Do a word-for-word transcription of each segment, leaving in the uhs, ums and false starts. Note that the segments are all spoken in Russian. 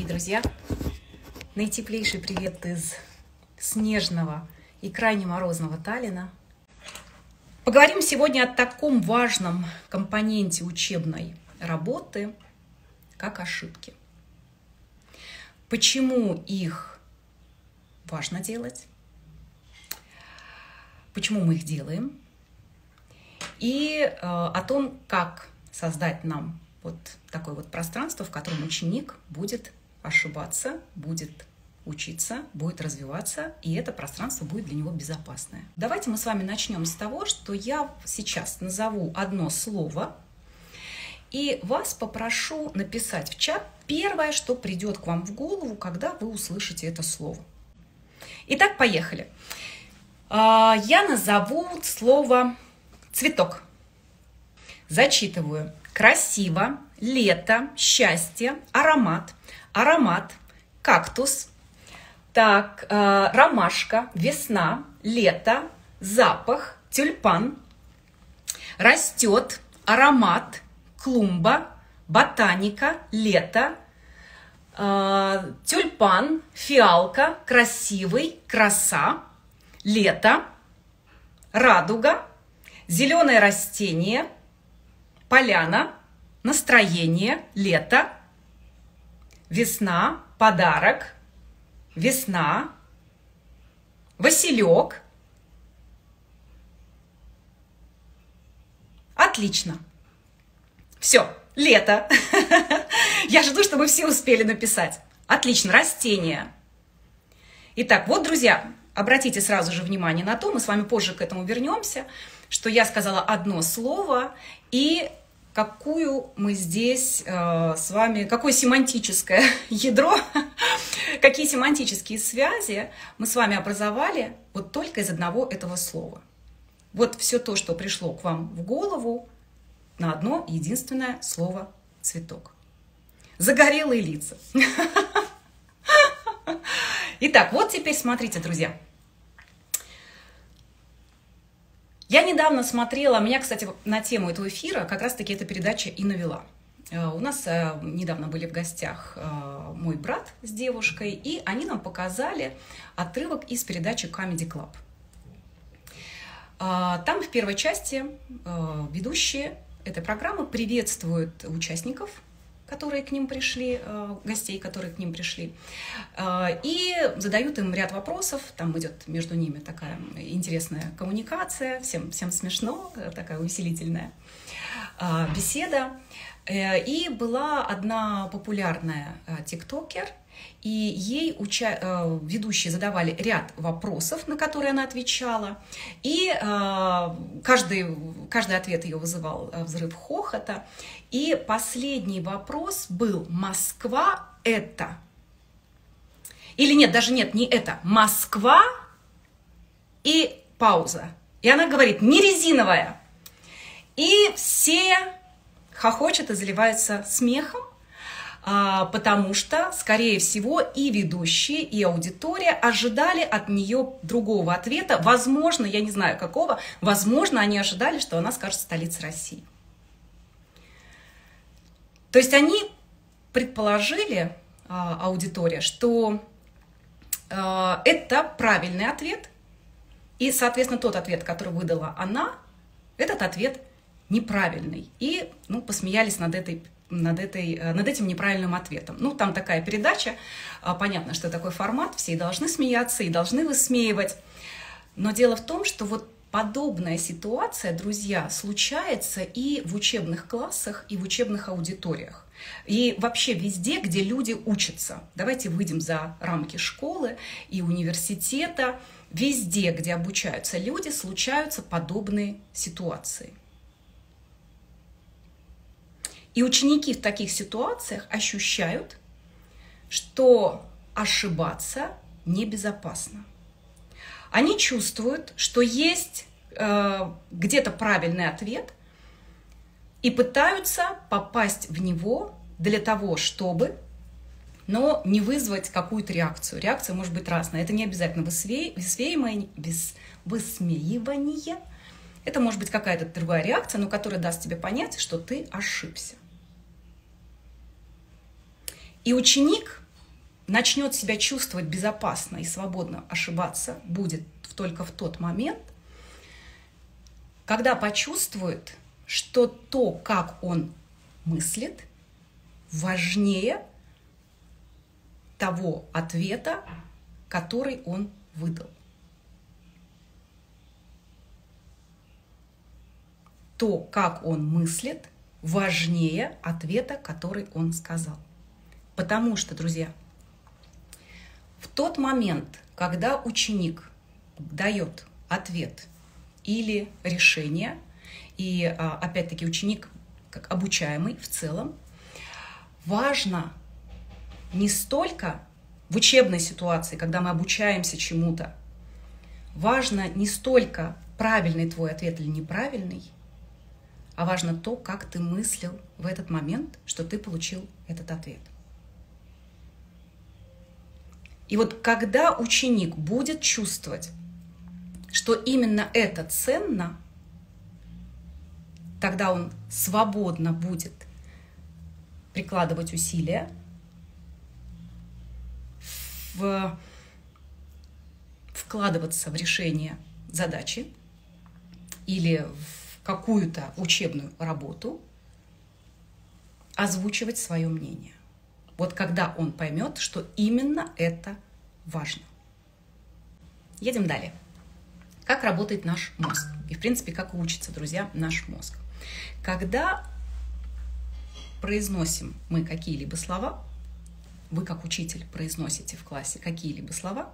дорогие друзья! Наитеплейший привет из снежного и крайне морозного Таллина. Поговорим сегодня о таком важном компоненте учебной работы, как ошибки. Почему их важно делать? Почему мы их делаем? И э, о том, как создать нам вот такое вот пространство, в котором ученик будет ошибаться, будет учиться, будет развиваться, и это пространство будет для него безопасное. Давайте мы с вами начнем с того, что я сейчас назову одно слово, и вас попрошу написать в чат первое, что придет к вам в голову, когда вы услышите это слово. Итак, поехали. Я назову слово «цветок». Зачитываю. Красиво, лето, счастье, аромат, аромат, кактус, так, э, ромашка, весна, лето, запах, тюльпан, растет, аромат, клумба, ботаника, лето, э, тюльпан, фиалка, красивый, краса, лето, радуга, зеленое растение, поляна, настроение, лето, весна, подарок, весна, василек. Отлично. Все, лето. Я жду, чтобы все успели написать. Отлично, растение. Итак, вот, друзья, обратите сразу же внимание на то, мы с вами позже к этому вернемся, что я сказала одно слово, и какую мы здесь э, с вами, какое семантическое ядро, какие семантические связи мы с вами образовали вот только из одного этого слова. Вот все то, что пришло к вам в голову на одно единственное слово «цветок». Загорелые лица. Итак, вот теперь смотрите, друзья. Я недавно смотрела, меня, кстати, на тему этого эфира как раз-таки эта передача и навела. У нас недавно были в гостях мой брат с девушкой, и они нам показали отрывок из передачи Comedy Club. Там в первой части ведущие этой программы приветствуют участников, которые к ним пришли, гостей, которые к ним пришли, и задают им ряд вопросов. Там идет между ними такая интересная коммуникация, всем, всем смешно, такая увеселительная беседа. И была одна популярная тиктокер, и ей уча... ведущие задавали ряд вопросов, на которые она отвечала, и каждый, каждый ответ ее вызывал взрыв хохота. И последний вопрос был: «Москва это?» Или нет, даже нет, не это. «Москва» и пауза. И она говорит: «Не резиновая». И все хохочут и заливаются смехом, потому что, скорее всего, и ведущие, и аудитория ожидали от нее другого ответа. Возможно, я не знаю какого, возможно, они ожидали, что она скажет «столица России». То есть они предположили, аудитория, что это правильный ответ, и, соответственно, тот ответ, который выдала она, этот ответ неправильный. И ну, посмеялись над этой Над, этой, над этим неправильным ответом. Ну, там такая передача, понятно, что такой формат, все и должны смеяться, и должны высмеивать. Но дело в том, что вот подобная ситуация, друзья, случается и в учебных классах, и в учебных аудиториях. И вообще везде, где люди учатся. Давайте выйдем за рамки школы и университета. Везде, где обучаются люди, случаются подобные ситуации. И ученики в таких ситуациях ощущают, что ошибаться небезопасно. Они чувствуют, что есть э, где-то правильный ответ, и пытаются попасть в него для того, чтобы, но не вызвать какую-то реакцию. Реакция может быть разная. Это не обязательно высмеивание, высмеивание. Это может быть какая-то другая реакция, но которая даст тебе понять, что ты ошибся. И ученик начнет себя чувствовать безопасно и свободно ошибаться будет только в тот момент, когда почувствует, что то, как он мыслит, важнее того ответа, который он выдал. То, как он мыслит, важнее ответа, который он сказал. Потому что, друзья, в тот момент, когда ученик дает ответ или решение, и опять-таки ученик как обучаемый в целом, важно не столько в учебной ситуации, когда мы обучаемся чему-то, важно не столько правильный твой ответ или неправильный, а важно то, как ты мыслил в этот момент, что ты получил этот ответ. И вот когда ученик будет чувствовать, что именно это ценно, тогда он свободно будет прикладывать усилия в, вкладываться в решение задачи или в какую-то учебную работу, озвучивать свое мнение. Вот когда он поймет, что именно это важно. Едем далее. Как работает наш мозг? И, в принципе, как учится, друзья, наш мозг. Когда произносим мы какие-либо слова, вы, как учитель, произносите в классе какие-либо слова,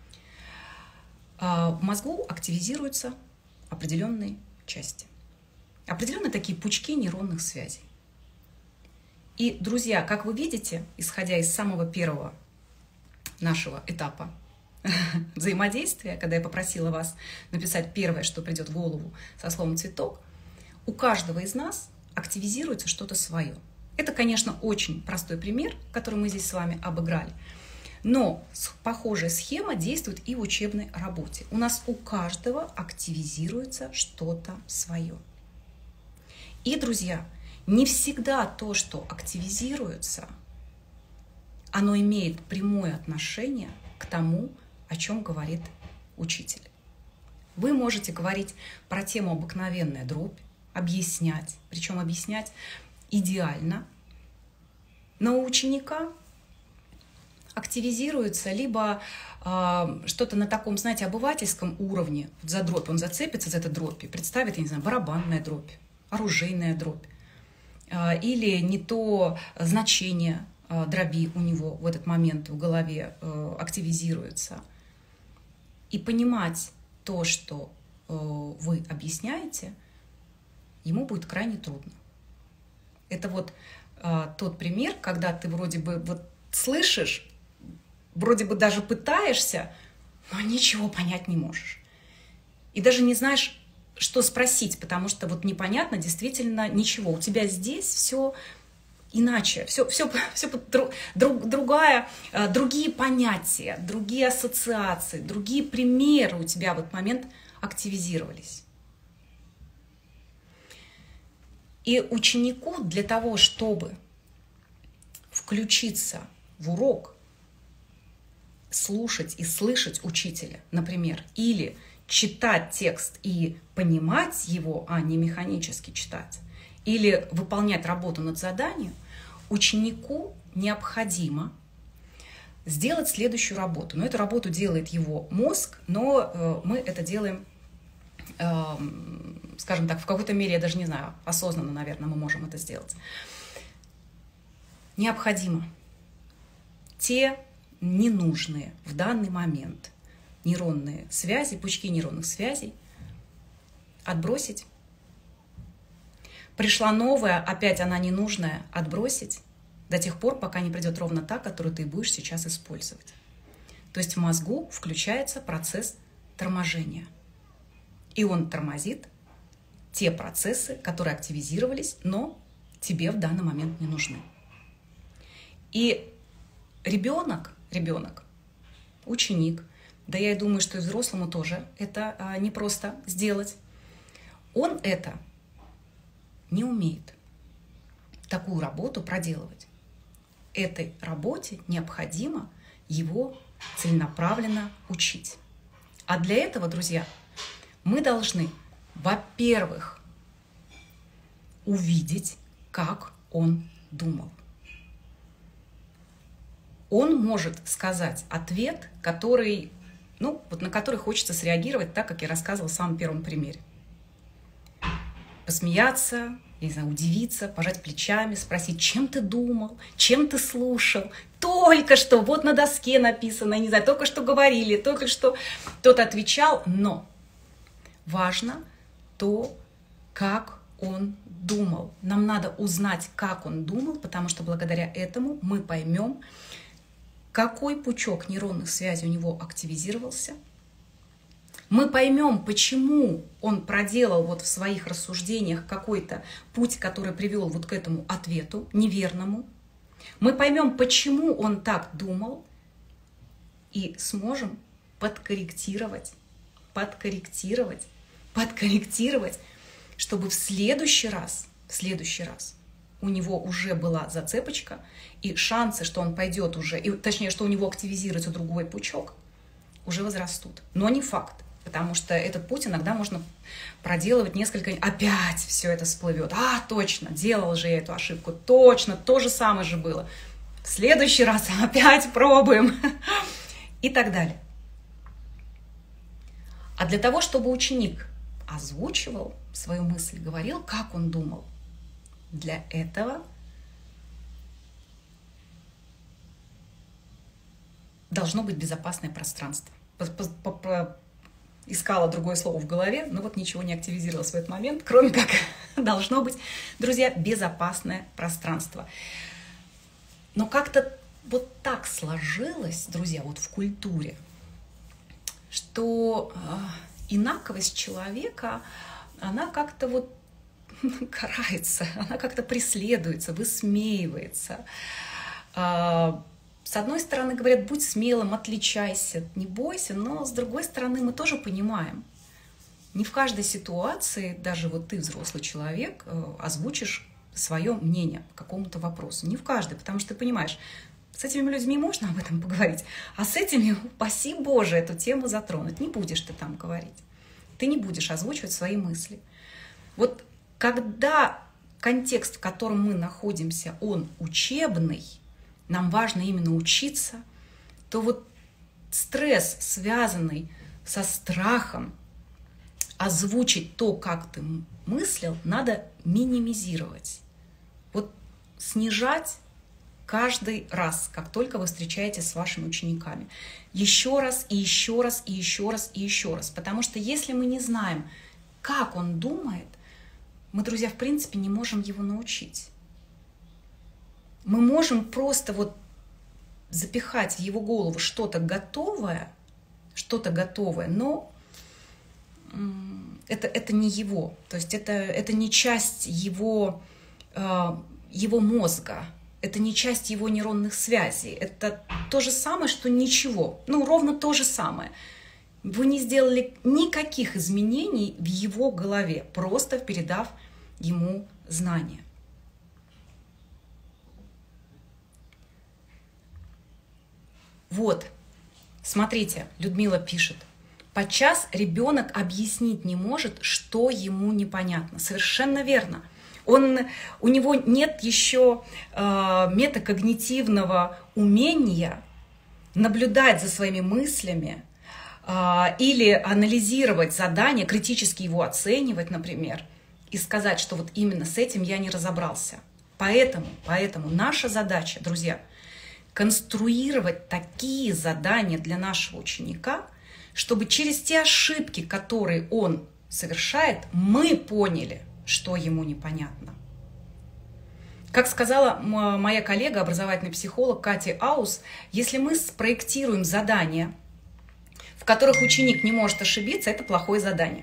в мозгу активизируются определенные части. Определенные такие пучки нейронных связей. И, друзья, как вы видите, исходя из самого первого нашего этапа взаимодействия, когда я попросила вас написать первое, что придет в голову со словом «цветок», у каждого из нас активизируется что-то свое. Это, конечно, очень простой пример, который мы здесь с вами обыграли, но похожая схема действует и в учебной работе. У нас у каждого активизируется что-то свое. И, друзья, не всегда то, что активизируется, оно имеет прямое отношение к тому, о чем говорит учитель. Вы можете говорить про тему «обыкновенная дробь», объяснять, причем объяснять идеально, но у ученика активизируется либо э, что-то на таком, знаете, обывательском уровне, вот за дробь, он зацепится за эту дробь и представит, я не знаю, барабанная дробь, оружейная дробь, э, или не то значение э, дроби у него в этот момент в голове э, активизируется. И понимать то, что э, вы объясняете, ему будет крайне трудно. Это вот э, тот пример, когда ты вроде бы вот слышишь, вроде бы даже пытаешься, но ничего понять не можешь. И даже не знаешь, что спросить, потому что вот непонятно действительно ничего. У тебя здесь все иначе, все, все, все друг, другая, другие понятия, другие ассоциации, другие примеры у тебя в этот момент активизировались. И ученику для того, чтобы включиться в урок, слушать и слышать учителя, например, или читать текст и понимать его, а не механически читать, или выполнять работу над заданием, ученику необходимо сделать следующую работу. Но эту работу делает его мозг, но э, мы это делаем, э, скажем так, в какой-то мере, я даже не знаю, осознанно, наверное, мы можем это сделать. Необходимо те ненужные в данный момент нейронные связи, пучки нейронных связей отбросить. Пришла новая, опять она ненужная, отбросить до тех пор, пока не придет ровно та, которую ты будешь сейчас использовать. То есть в мозгу включается процесс торможения. И он тормозит те процессы, которые активизировались, но тебе в данный момент не нужны. И ребенок, ребенок, ученик, да я и думаю, что и взрослому тоже это а, не просто сделать, он это не умеет, такую работу проделывать. этой работе необходимо его целенаправленно учить. А для этого, друзья, мы должны, во-первых, увидеть, как он думал. Он может сказать ответ, который, ну, вот на который хочется среагировать так, как я рассказывала в самом первом примере. Посмеяться, я не знаю, удивиться, пожать плечами, спросить, чем ты думал, чем ты слушал. Только что, вот на доске написано, не знаю, только что говорили, только что кто-то отвечал. Но важно то, как он думал. Нам надо узнать, как он думал, потому что благодаря этому мы поймем, какой пучок нейронных связей у него активизировался. Мы поймем, почему он проделал вот в своих рассуждениях какой-то путь, который привел вот к этому ответу неверному. Мы поймем, почему он так думал, и сможем подкорректировать, подкорректировать, подкорректировать, чтобы в следующий раз, в следующий раз у него уже была зацепочка, и шансы, что он пойдет уже, и, точнее, что у него активизируется другой пучок, уже возрастут. Но не факт, потому что этот путь иногда можно проделывать несколько... Опять все это всплывет. А, точно, делал же я эту ошибку. Точно, то же самое же было. В следующий раз опять пробуем. И так далее. А для того, чтобы ученик озвучивал свою мысль, говорил, как он думал, для этого должно быть безопасное пространство. Искала другое слово в голове, но вот ничего не активизировалось в этот момент, кроме как должно быть, друзья, безопасное пространство. Но как-то вот так сложилось, друзья, вот в культуре, что инаковость человека, она как-то вот карается, она как-то преследуется, высмеивается. С одной стороны, говорят, будь смелым, отличайся, не бойся, но с другой стороны, мы тоже понимаем, не в каждой ситуации, даже вот ты, взрослый человек, озвучишь свое мнение по какому-то вопросу. Не в каждой, потому что ты понимаешь, с этими людьми можно об этом поговорить, а с этими, упаси Боже, эту тему затронуть. Не будешь ты там говорить. Ты не будешь озвучивать свои мысли. Вот когда контекст, в котором мы находимся, он учебный, нам важно именно учиться, то вот стресс, связанный со страхом, озвучить то, как ты мыслил, надо минимизировать. Вот снижать каждый раз, как только вы встречаетесь с вашими учениками. Еще раз, и еще раз, и еще раз, и еще раз. Потому что если мы не знаем, как он думает, мы, друзья, в принципе, не можем его научить. Мы можем просто вот запихать в его голову что-то готовое, что-то готовое, но это, это не его, то есть это, это не часть его, его мозга, это не часть его нейронных связей, это то же самое, что ничего, ну ровно то же самое. Вы не сделали никаких изменений в его голове, просто передав ему знания. Вот, смотрите, Людмила пишет. Подчас ребенок объяснить не может, что ему непонятно. Совершенно верно. Он, у него нет еще э, метакогнитивного умения наблюдать за своими мыслями э, или анализировать задание, критически его оценивать, например, и сказать, что вот именно с этим я не разобрался. Поэтому, поэтому наша задача, друзья, конструировать такие задания для нашего ученика, чтобы через те ошибки, которые он совершает, мы поняли, что ему непонятно. Как сказала моя коллега, образовательный психолог Катя Аус, если мы спроектируем задания, в которых ученик не может ошибиться, это плохое задание.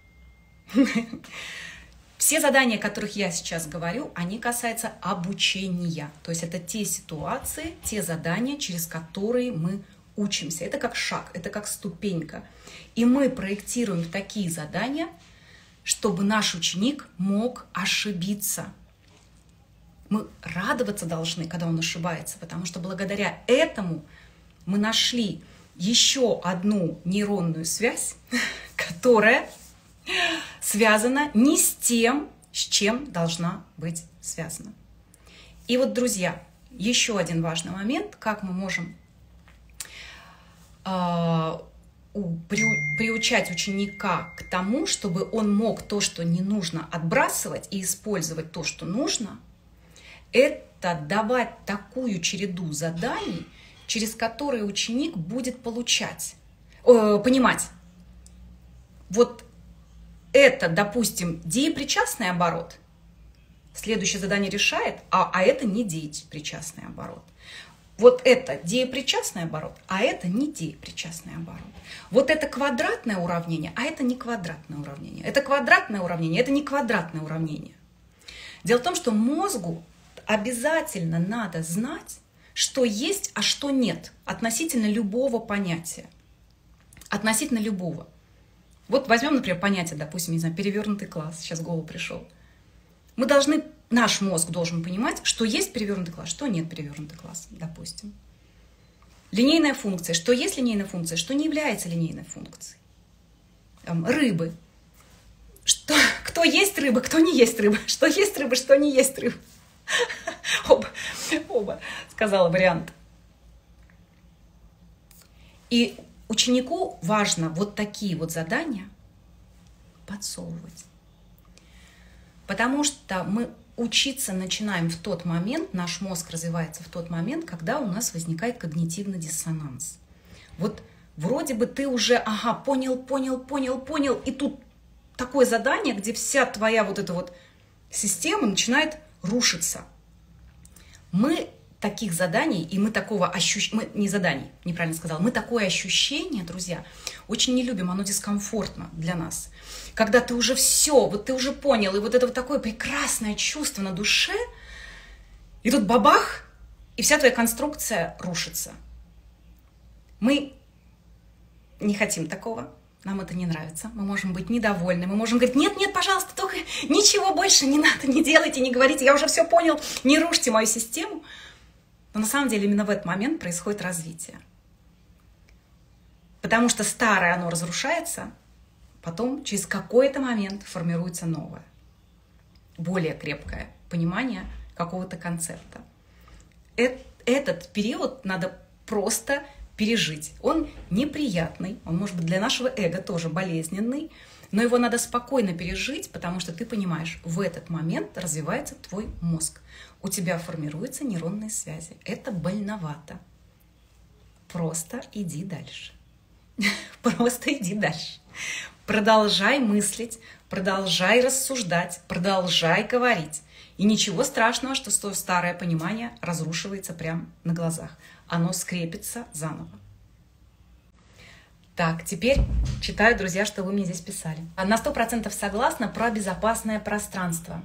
Все задания, о которых я сейчас говорю, они касаются обучения. То есть это те ситуации, те задания, через которые мы учимся. Это как шаг, это как ступенька. И мы проектируем такие задания, чтобы наш ученик мог ошибиться. Мы радоваться должны, когда он ошибается, потому что благодаря этому мы нашли еще одну нейронную связь, которая связана не с тем, с чем должна быть связана. И вот, друзья, еще один важный момент, как мы можем э, у, при, приучать ученика к тому, чтобы он мог то, что не нужно, отбрасывать и использовать то, что нужно, это давать такую череду заданий, через которые ученик будет получать, э, понимать. Вот это, допустим, деепричастный оборот. Следующее задание решает, а, а это не деепричастный оборот. Вот это деепричастный оборот, а это не деепричастный оборот. Вот это квадратное уравнение, а это не квадратное уравнение. Это квадратное уравнение, это не квадратное уравнение. Дело в том, что мозгу обязательно надо знать, что есть, а что нет, относительно любого понятия. Относительно любого. Вот возьмем, например, понятие, допустим, не знаю, перевернутый класс, сейчас в голову пришел. Мы должны, наш мозг должен понимать, что есть перевернутый класс, что нет перевернутый класс, допустим. Линейная функция, что есть линейная функция, что не является линейной функцией. Там, рыбы. Что, кто есть рыба, кто не есть рыба, что есть рыба, что не есть рыба. Оба, оба, сказала вариант. И ученику важно вот такие вот задания подсовывать. Потому что мы учиться начинаем в тот момент, наш мозг развивается в тот момент, когда у нас возникает когнитивный диссонанс. Вот вроде бы ты уже, ага, понял, понял, понял, понял, и тут такое задание, где вся твоя вот эта вот система начинает рушиться. Мы таких заданий, и мы такого ощущения, не заданий, неправильно сказала, мы такое ощущение, друзья, очень не любим, оно дискомфортно для нас. Когда ты уже все, вот ты уже понял, и вот это вот такое прекрасное чувство на душе, и тут бабах, и вся твоя конструкция рушится. Мы не хотим такого. Нам это не нравится, мы можем быть недовольны, мы можем говорить, нет, нет, пожалуйста, только ничего больше не надо, не делайте, не говорите, я уже все понял, не рушьте мою систему. Но на самом деле именно в этот момент происходит развитие. Потому что старое, оно разрушается, потом через какой-то момент формируется новое, более крепкое понимание какого-то концепта. Этот период надо просто пережить. Он неприятный, он может быть для нашего эго тоже болезненный, но его надо спокойно пережить, потому что ты понимаешь, в этот момент развивается твой мозг. У тебя формируются нейронные связи. Это больновато. Просто иди дальше. Просто иди дальше. Продолжай мыслить, продолжай рассуждать, продолжай говорить. И ничего страшного, что старое понимание разрушивается прямо на глазах. Оно скрепится заново. Так, теперь читаю, друзья, что вы мне здесь писали. На сто процентов согласна про безопасное пространство.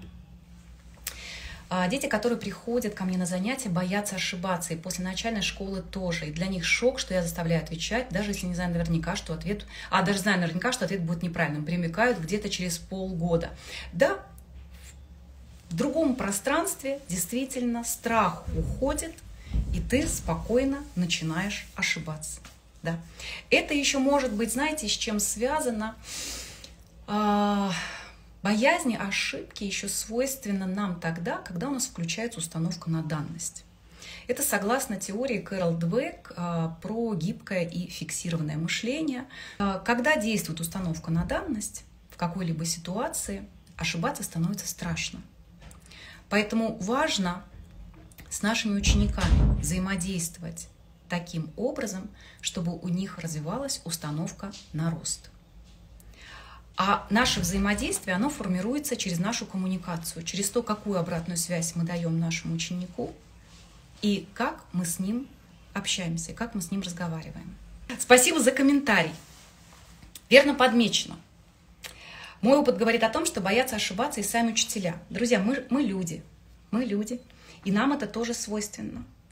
Дети, которые приходят ко мне на занятия, боятся ошибаться. И после начальной школы тоже. И для них шок, что я заставляю отвечать, даже если не знаю наверняка, что ответ... А, даже знаю наверняка, что ответ будет неправильным. Примекают где-то через полгода. Да, в другом пространстве действительно страх уходит, и ты спокойно начинаешь ошибаться. Да. Это еще может быть, знаете, с чем связано? А, боязнь ошибки еще свойственна нам тогда, когда у нас включается установка на данность. Это согласно теории Кэрол Двек а, про гибкое и фиксированное мышление. А, когда действует установка на данность в какой-либо ситуации, ошибаться становится страшно. Поэтому важно с нашими учениками взаимодействовать таким образом, чтобы у них развивалась установка на рост. А наше взаимодействие, оно формируется через нашу коммуникацию, через то, какую обратную связь мы даем нашему ученику и как мы с ним общаемся, как мы с ним разговариваем. Спасибо за комментарий. Верно подмечено. Мой опыт говорит о том, что боятся ошибаться и сами учителя. Друзья, мы, мы люди, мы люди, и нам это тоже свойственно.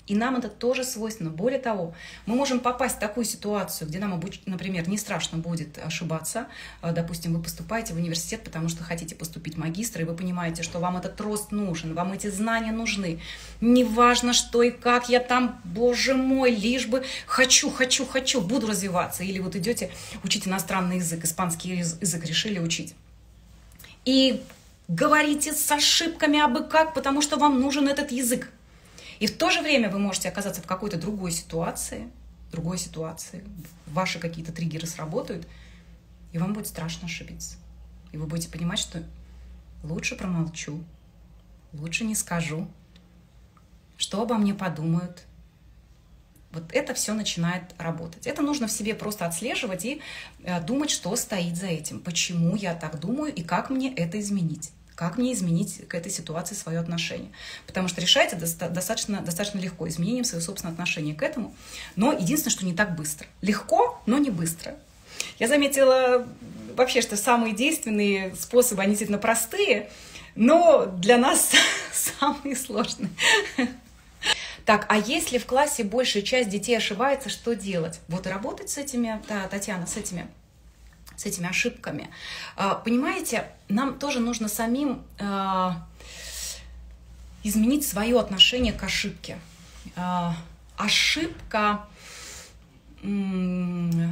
И нам это тоже свойственно. Более того, мы можем попасть в такую ситуацию, где нам, например, не страшно будет ошибаться. Допустим, вы поступаете в университет, потому что хотите поступить в магистр, и вы понимаете, что вам этот рост нужен, вам эти знания нужны. Неважно, что и как я там, боже мой, лишь бы хочу, хочу, хочу, буду развиваться. Или вот идете учить иностранный язык, испанский язык решили учить. И говорите с ошибками абы как, потому что вам нужен этот язык. И в то же время вы можете оказаться в какой-то другой ситуации, другой ситуации, ваши какие-то триггеры сработают, и вам будет страшно ошибиться. И вы будете понимать, что лучше промолчу, лучше не скажу, что обо мне подумают. Вот это все начинает работать. Это нужно в себе просто отслеживать и думать, что стоит за этим, почему я так думаю и как мне это изменить. Как мне изменить к этой ситуации свое отношение? Потому что решать это достаточно, достаточно легко, изменением своего собственного отношения к этому. Но единственное, что не так быстро. Легко, но не быстро. Я заметила вообще, что самые действенные способы, они действительно простые, но для нас самые сложные. Так, а если в классе большая часть детей ошибается, что делать? Вот и работать с этими, да, Татьяна, с этими... с этими ошибками. Понимаете, нам тоже нужно самим изменить свое отношение к ошибке. Ошибка не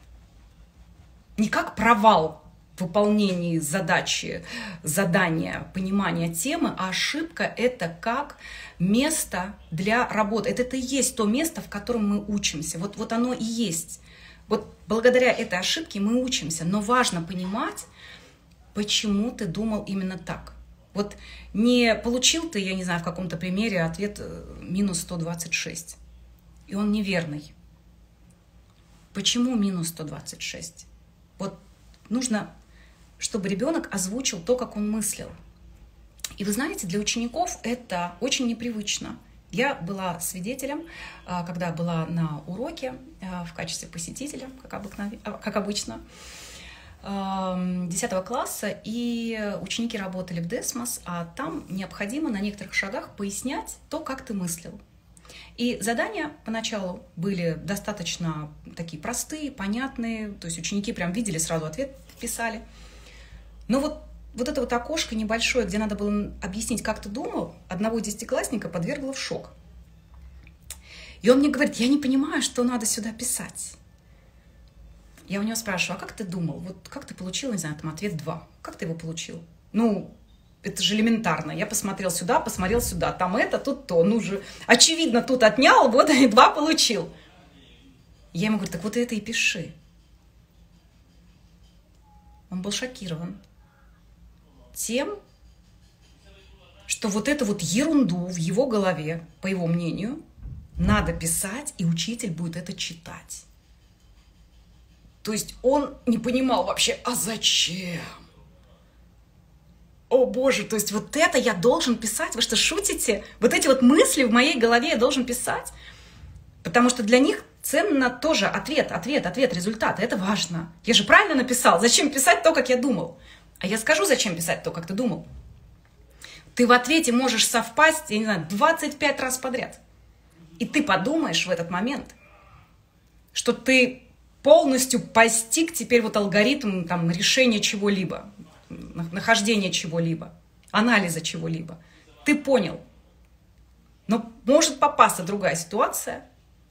как провал в выполнении задачи, задания, понимания темы, а ошибка – это как место для работы. Это, это и есть то место, в котором мы учимся. Вот, вот оно и есть. Вот благодаря этой ошибке мы учимся, но важно понимать, почему ты думал именно так. Вот не получил ты, я не знаю, в каком-то примере ответ минус сто двадцать шесть, и он неверный. Почему минус сто двадцать шесть? Вот нужно, чтобы ребенок озвучил то, как он мыслил. И вы знаете, для учеников это очень непривычно. Я была свидетелем, когда была на уроке в качестве посетителя, как, обыкновенно, как обычно, десятого класса, и ученики работали в Десмос, а там необходимо на некоторых шагах пояснять то, как ты мыслил. И задания поначалу были достаточно такие простые, понятные, то есть ученики прям видели, сразу ответ писали. Но вот Вот это вот окошко небольшое, где надо было объяснить, как ты думал, одного десятиклассника подвергло в шок. И он мне говорит: я не понимаю, что надо сюда писать. Я у него спрашиваю: а как ты думал? Вот как ты получил, не знаю, там ответ два. Как ты его получил? Ну, это же элементарно. Я посмотрел сюда, посмотрел сюда. Там это, тут то. Ну же, очевидно, тут отнял, вот и два получил. Я ему говорю: так вот это и пиши. Он был шокирован тем, что вот эту вот ерунду в его голове, по его мнению, надо писать, и учитель будет это читать. То есть он не понимал вообще, а зачем? О боже, то есть вот это я должен писать? Вы что, шутите? Вот эти вот мысли в моей голове я должен писать? Потому что для них ценно тоже ответ, ответ, ответ, результат. Это важно. Я же правильно написал. Зачем писать то, как я думал? А я скажу, зачем писать то, как ты думал. Ты в ответе можешь совпасть, я не знаю, двадцать пять раз подряд. И ты подумаешь в этот момент, что ты полностью постиг теперь вот алгоритм там, решения чего-либо, нахождения чего-либо, анализа чего-либо. Ты понял. Но может попасться другая ситуация,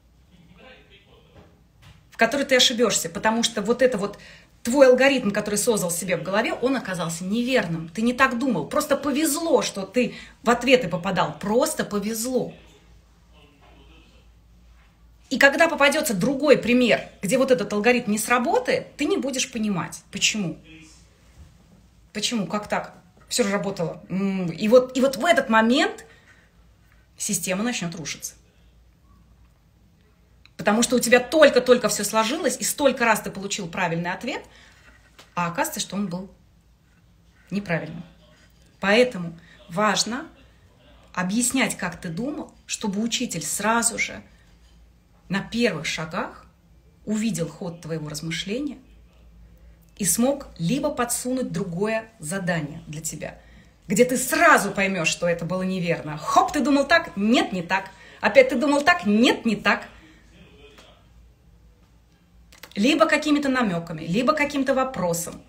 в которой ты ошибешься, потому что вот это вот твой алгоритм, который создал себе в голове, он оказался неверным. Ты не так думал. Просто повезло, что ты в ответы попадал. Просто повезло. И когда попадется другой пример, где вот этот алгоритм не сработает, ты не будешь понимать, почему. Почему? Как так? Все же работало. И вот, и вот в этот момент система начнет рушиться. Потому что у тебя только-только все сложилось, и столько раз ты получил правильный ответ, а оказывается, что он был неправильным. Поэтому важно объяснять, как ты думал, чтобы учитель сразу же на первых шагах увидел ход твоего размышления и смог либо подсунуть другое задание для тебя, где ты сразу поймешь, что это было неверно. Хоп, ты думал так? Нет, не так. Опять ты думал так? Нет, не так. Либо какими-то намеками, либо каким-то вопросом.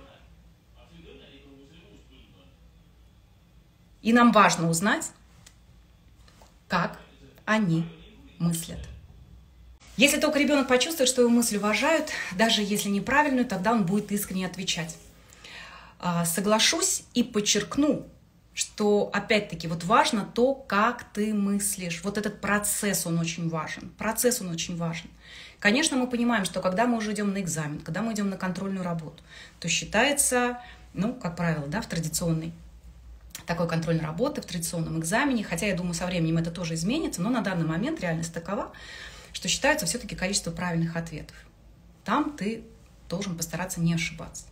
И нам важно узнать, как они мыслят. Если только ребенок почувствует, что его мысли уважают, даже если неправильную, тогда он будет искренне отвечать. Соглашусь и подчеркну, что опять-таки вот важно то, как ты мыслишь. Вот этот процесс, он очень важен. Процесс, он очень важен. Конечно, мы понимаем, что когда мы уже идем на экзамен, когда мы идем на контрольную работу, то считается, ну, как правило, да, в традиционной такой контрольной работы, в традиционном экзамене, хотя я думаю, со временем это тоже изменится, но на данный момент реальность такова, что считается все-таки количество правильных ответов. Там ты должен постараться не ошибаться.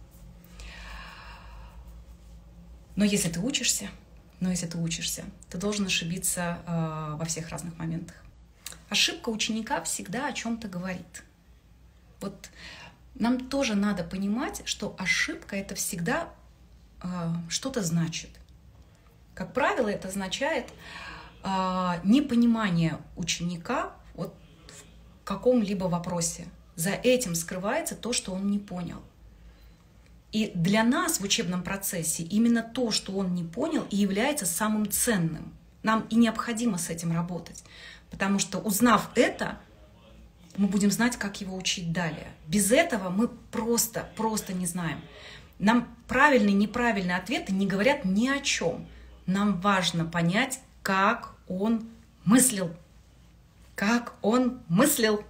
Но если ты учишься, но если ты учишься, ты должен ошибиться э, во всех разных моментах. Ошибка ученика всегда о чем-то говорит. Вот нам тоже надо понимать, что ошибка это всегда э, что-то значит. Как правило, это означает э, непонимание ученика вот, в каком-либо вопросе. За этим скрывается то, что он не понял. И для нас в учебном процессе именно то, что он не понял, и является самым ценным. Нам и необходимо с этим работать. Потому что, узнав это, мы будем знать, как его учить далее. Без этого мы просто, просто не знаем. Нам правильные, неправильные ответы не говорят ни о чем. Нам важно понять, как он мыслил. Как он мыслил.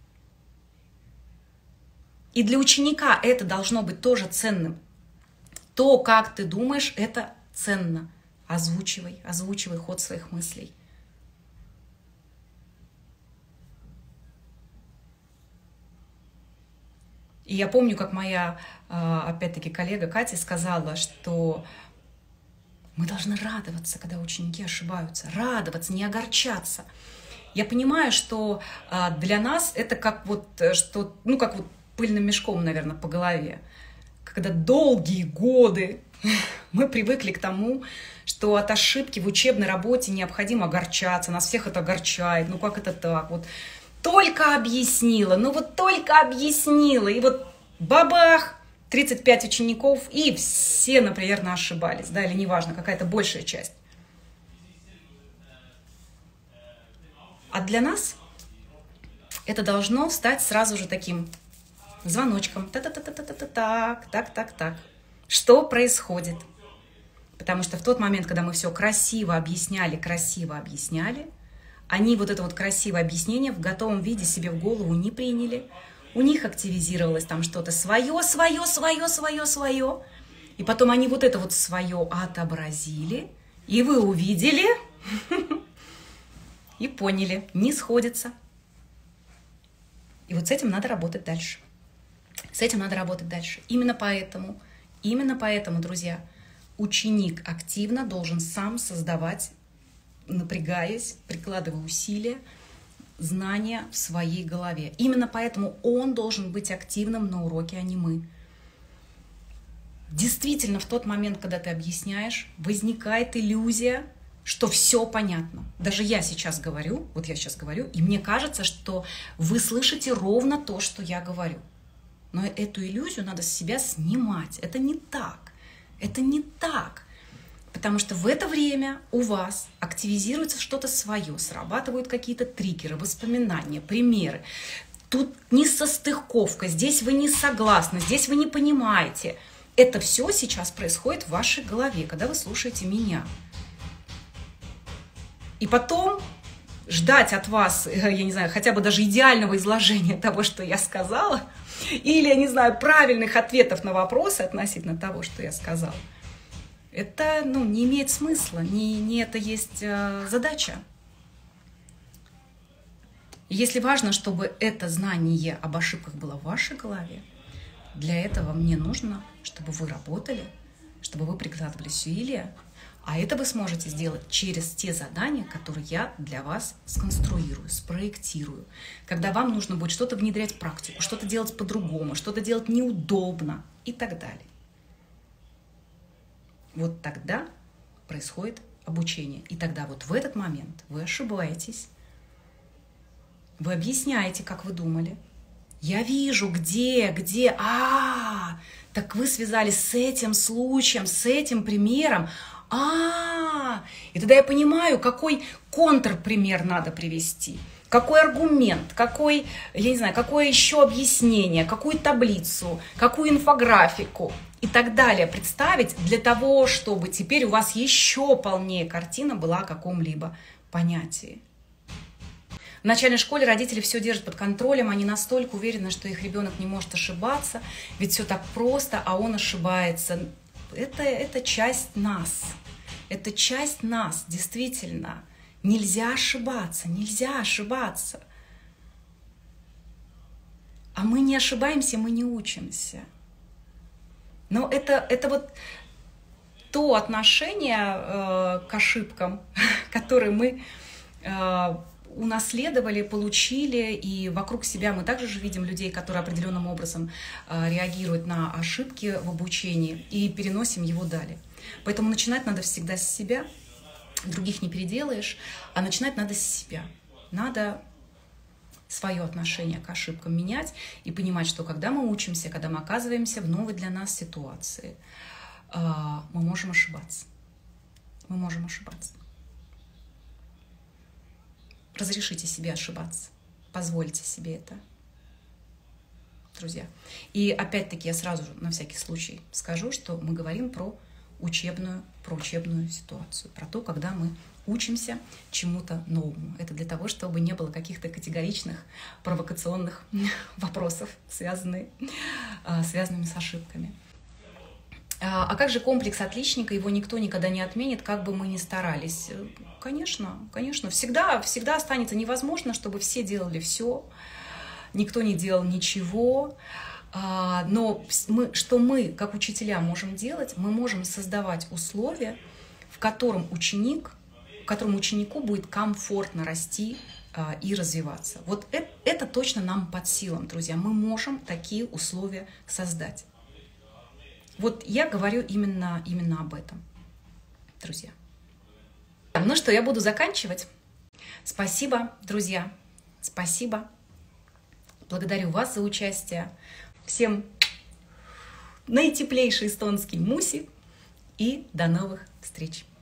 И для ученика это должно быть тоже ценным. То, как ты думаешь, это ценно. Озвучивай, озвучивай ход своих мыслей. И я помню, как моя, опять-таки, коллега Катя сказала, что мы должны радоваться, когда ученики ошибаются. Радоваться, не огорчаться. Я понимаю, что для нас это как вот, что, ну, как вот пыльным мешком, наверное, по голове. Когда долгие годы мы привыкли к тому, что от ошибки в учебной работе необходимо огорчаться, нас всех это огорчает, ну как это так, вот только объяснила, ну вот только объяснила, и вот бабах, тридцать пять учеников, и все, например, ошибались, да, или неважно, какая-то большая часть. А для нас это должно стать сразу же таким звоночком. Та-та-та-та-та-та-так, так, так, так. Что происходит? Потому что в тот момент, когда мы все красиво объясняли, красиво объясняли, они вот это вот красивое объяснение в готовом виде себе в голову не приняли. У них активизировалось там что-то свое, свое, свое, свое, свое. И потом они вот это вот свое отобразили, и вы увидели и поняли, не сходится. И вот с этим надо работать дальше. С этим надо работать дальше. Именно поэтому, именно поэтому, друзья, ученик активно должен сам создавать, напрягаясь, прикладывая усилия, знания в своей голове. Именно поэтому он должен быть активным на уроке, а не мы. Действительно, в тот момент, когда ты объясняешь, возникает иллюзия, что все понятно. Даже я сейчас говорю, вот я сейчас говорю, и мне кажется, что вы слышите ровно то, что я говорю. Но эту иллюзию надо с себя снимать. Это не так. Это не так. Потому что в это время у вас активизируется что-то свое, срабатывают какие-то триггеры, воспоминания, примеры. Тут несостыковка, здесь вы не согласны, здесь вы не понимаете. Это все сейчас происходит в вашей голове, когда вы слушаете меня. И потом ждать от вас, я не знаю, хотя бы даже идеального изложения того, что я сказала, или, я не знаю, правильных ответов на вопросы относительно того, что я сказала, это, ну, не имеет смысла, не, не это есть э, задача. Если важно, чтобы это знание об ошибках было в вашей голове, для этого мне нужно, чтобы вы работали, чтобы вы прикладывали усилия, а это вы сможете сделать через те задания, которые я для вас сконструирую, спроектирую. Когда вам нужно будет что-то внедрять в практику, что-то делать по-другому, что-то делать неудобно и так далее. Вот тогда происходит обучение. И тогда вот в этот момент вы ошибаетесь, Вы объясняете, как вы думали. Я вижу, где, где, а, так вы связались с этим случаем, с этим примером, а, и тогда я понимаю, какой контрпример надо привести, какой аргумент, какой, я не знаю, какое еще объяснение, какую таблицу, какую инфографику и так далее представить для того, чтобы теперь у вас еще полнее картина была о каком-либо понятии. В начальной школе родители все держат под контролем, они настолько уверены, что их ребенок не может ошибаться, ведь все так просто, а он ошибается. Это, это часть нас, это часть нас, действительно. Нельзя ошибаться, нельзя ошибаться. А мы не ошибаемся, мы не учимся. Но это, это вот то отношение э, к ошибкам, которое мы э, унаследовали, получили, и вокруг себя мы также же видим людей, которые определенным образом э, реагируют на ошибки в обучении, и переносим его далее. Поэтому начинать надо всегда с себя, других не переделаешь, а начинать надо с себя. Надо свое отношение к ошибкам менять и понимать, что когда мы учимся, когда мы оказываемся в новой для нас ситуации, э, мы можем ошибаться. Мы можем ошибаться. Разрешите себе ошибаться, позвольте себе это, друзья. И опять-таки я сразу же на всякий случай скажу, что мы говорим про учебную, про учебную ситуацию, про то, когда мы учимся чему-то новому. Это для того, чтобы не было каких-то категоричных, провокационных вопросов, связанных, связанными с ошибками. А как же комплекс отличника? Его никто никогда не отменит, как бы мы ни старались. Конечно, конечно. Всегда, всегда останется невозможно, чтобы все делали все, никто не делал ничего. Но мы, что мы, как учителя, можем делать? Мы можем создавать условия, в котором ученик, в котором ученику будет комфортно расти и развиваться. Вот это, это точно нам под силам, друзья. Мы можем такие условия создать. Вот я говорю именно, именно об этом, друзья. Ну что, я буду заканчивать. Спасибо, друзья. Спасибо. Благодарю вас за участие. Всем наитеплейший эстонский муси и до новых встреч.